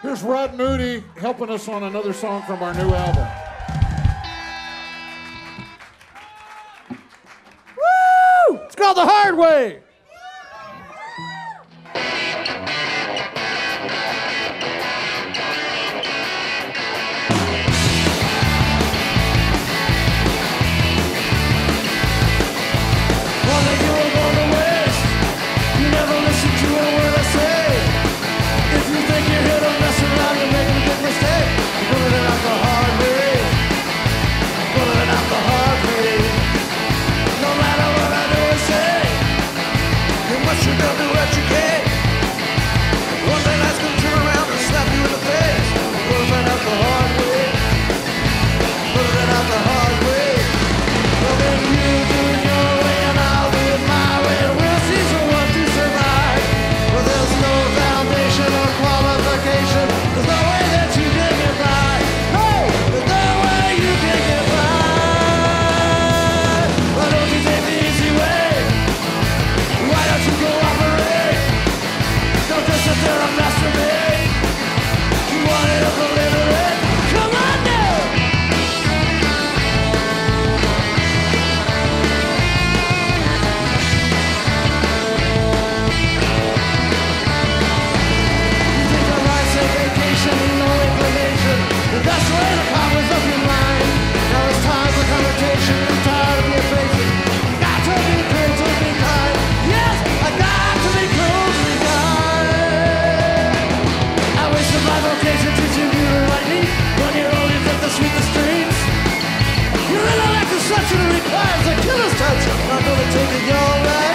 Here's Rod Moody helping us on another song from our new album. Woo! It's called The Hard Way. Requires a killer's touch. I'm gonna take it your way.